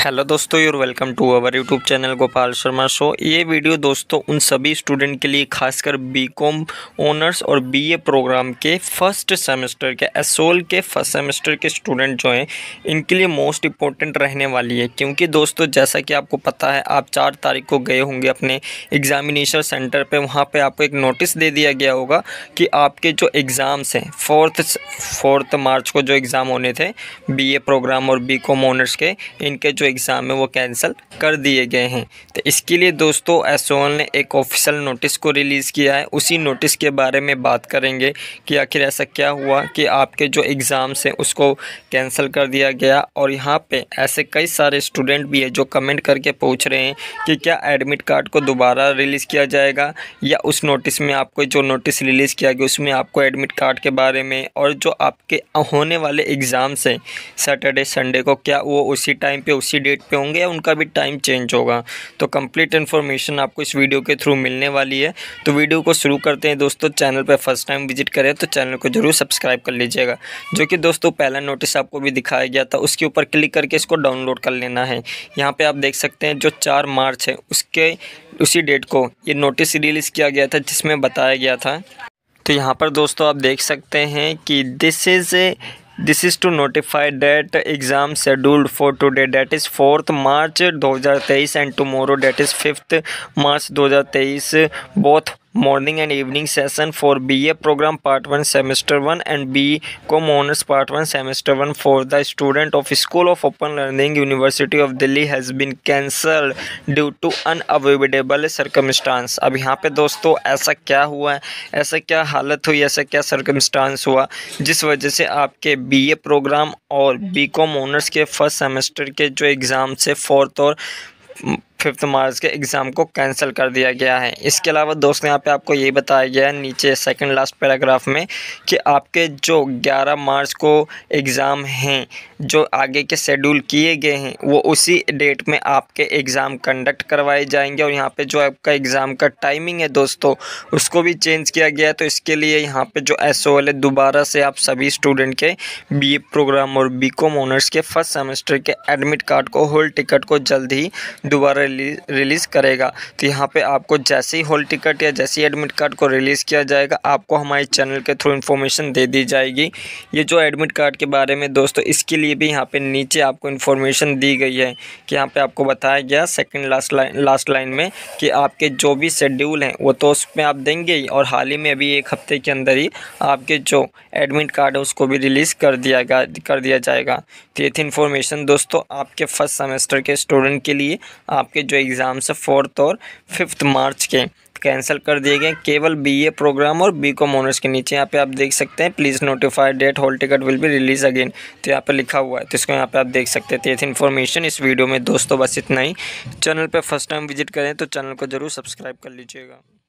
Hello दोस्तों, you're welcome to our YouTube channel Gopal Sharma show. ये video दोस्तों उन सभी स्टूडेंट के लिए, खासकर बीकॉम ऑनर्स और बीए प्रोग्राम के फर्स्ट सेमेस्टर के एसओल के फर्स्ट सेमेस्टर के स्टूडेंट जो हैं, इनके लिए मोस्ट इम्पोर्टेंट रहने वाली है। क्योंकि दोस्तों जैसा कि आपको पता है, आप 4 तारीख को गए होंगे अपने एग्जामिनेशन सेंटर पे। वहाँ पे आपको एक नोटिस दे दिया गया होगा कि आपके जो एग्ज़ाम्स हैं, फोर्थ मार्च को जो एग्ज़ाम होने थे बीए प्रोग्राम और बीकॉम ऑनर्स के, इनके जो एग्ज़ाम है वो कैंसिल कर दिए गए हैं। तो इसके लिए दोस्तों एसओएल ने एक ऑफिशियल नोटिस को रिलीज़ किया है। उसी नोटिस के बारे में बात करेंगे कि आखिर ऐसा क्या हुआ कि आपके जो एग्ज़ाम्स हैं उसको कैंसिल कर दिया गया। और यहाँ पे ऐसे कई सारे स्टूडेंट भी है जो कमेंट करके पूछ रहे हैं कि क्या एडमिट कार्ड को दोबारा रिलीज़ किया जाएगा, या उस नोटिस में आपको जो नोटिस रिलीज़ किया गया उसमें आपको एडमिट कार्ड के बारे में और जो आपके होने वाले एग्ज़ाम्स हैं सैटरडे संडे को, क्या वो उसी टाइम पे उसी डेट पे होंगे या उनका भी टाइम चेंज होगा। तो कंप्लीट इन्फॉर्मेशन आपको इस वीडियो के थ्रू मिलने वाली है। तो वीडियो को शुरू करते हैं दोस्तों। चैनल पर फर्स्ट टाइम विजिट करें तो चैनल को जरूर सब्सक्राइब कर लीजिएगा। जो कि दोस्तों पहला नोटिस आपको भी दिखाया गया था, उसके ऊपर क्लिक करके इसको डाउनलोड कर लेना है। यहाँ पे आप देख सकते हैं जो 4 मार्च है उसके उसी डेट को ये नोटिस रिलीज़ किया गया था, जिसमें बताया गया था। तो यहाँ पर दोस्तों आप देख सकते हैं कि this is to notify that exam scheduled for today, date is 4 March 2023 and tomorrow date is 5 March 2023, both morning and evening session for BA programme part 1 semester 1 and BCom honours part 1 semester 1 for the student of school of open learning university of Delhi has been cancelled due to unavoidable circumstance. अब यहाँ पे दोस्तों ऐसा क्या हुआ है, ऐसा क्या हालत हुई, ऐसा क्या सर्कमस्टांस हुआ जिस वजह से आपके बीए प्रोग्राम और बीकॉम ऑनर्स के फर्स्ट सेमेस्टर के जो एग्ज़ाम से 4 और 5 मार्च के एग्ज़ाम को कैंसिल कर दिया गया है। इसके अलावा दोस्तों यहाँ पे आपको ये बताया गया है नीचे सेकंड लास्ट पैराग्राफ में कि आपके जो 11 मार्च को एग्ज़ाम हैं जो आगे के शेड्यूल किए गए हैं वो उसी डेट में आपके एग्ज़ाम कंडक्ट करवाए जाएंगे। और यहाँ पे जो आपका एग्ज़ाम का टाइमिंग है दोस्तों उसको भी चेंज किया गया है। तो इसके लिए यहाँ पे जो एसओएल है दोबारा से आप सभी स्टूडेंट के बीए प्रोग्राम और बीकॉम ऑनर्स के फर्स्ट सेमेस्टर के एडमिट कार्ड को, हॉल टिकट को जल्द ही दोबारा रिलीज़ करेगा। तो यहाँ पे आपको जैसे ही हॉल टिकट या जैसे ही एडमिट कार्ड को रिलीज़ किया जाएगा आपको हमारे चैनल के थ्रू इन्फॉर्मेशन दे दी जाएगी। ये जो एडमिट कार्ड के बारे में दोस्तों इसके लिए भी यहाँ पे नीचे आपको इन्फॉर्मेशन दी गई है कि यहाँ पे आपको बताया गया सेकंड लास्ट लाइन में कि आपके जो भी शेड्यूल हैं वो तो उसमें आप देंगे ही, और हाल ही में अभी 1 हफ्ते के अंदर ही आपके जो एडमिट कार्ड है उसको भी रिलीज़ कर दिया जाएगा। तो ये थी इन्फॉर्मेशन दोस्तों आपके फर्स्ट सेमेस्टर के स्टूडेंट के लिए। आपके जो एग्ज़ाम्स है 4 और 5 मार्च के कैंसिल कर दिए गए, केवल बीए प्रोग्राम और बीकॉम ऑनर्स के। नीचे यहाँ पे आप देख सकते हैं please notify date hall ticket will be release again, तो यहाँ पे लिखा हुआ है। तो इसको यहाँ पे आप देख सकते थे। इन्फॉर्मेशन इस वीडियो में दोस्तों बस इतना ही। चैनल पे फर्स्ट टाइम विजिट करें तो चैनल को ज़रूर सब्सक्राइब कर लीजिएगा।